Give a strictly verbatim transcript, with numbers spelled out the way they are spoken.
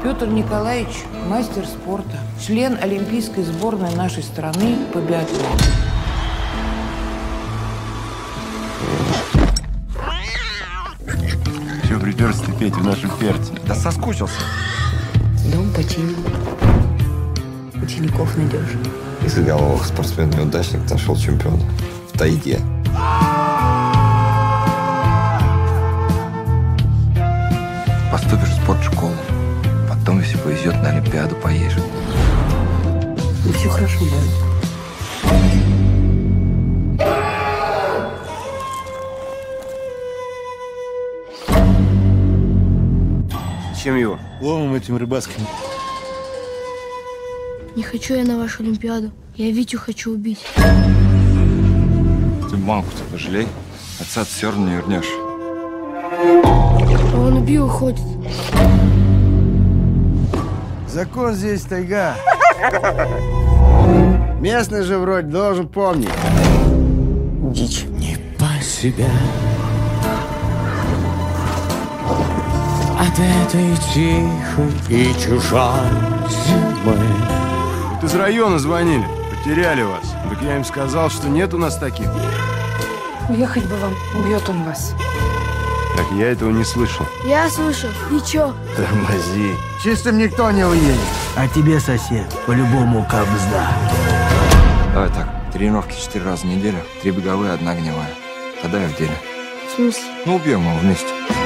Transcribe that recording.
Петр Николаевич – мастер спорта, член олимпийской сборной нашей страны по биатлону. Чего приперся петь в нашем перце? Да соскучился. Дом починен. Учеников найдешь. Из головых спортсмен-неудачник нашел чемпиона в тайге. Поступишь в спортшколу. Потом, если повезет, на Олимпиаду поедешь. И все хорошо будет. Чем его? Ломом этим рыбацким. Не хочу я на вашу Олимпиаду. Я Витю хочу убить. Ты мамку-то пожалей. Отца ты все равно не вернешь. А он убил, уходит. Закон здесь тайга. Местный же вроде должен помнить. Дичь. Не по себя от этой тихой и чужой зимы. Вот из района звонили. Потеряли вас. Так я им сказал, что нет у нас таких. Уехать бы вам. Убьет он вас. Так я этого не слышал. Я слышал. И чё? Тормози. Чистым никто не уедет. А тебе, сосед, по-любому кабзда. Давай так. Тренировки четыре раза в неделю. Три беговые, одна огневая. Тогда я в деле. В смысле? Ну, убьем его вместе.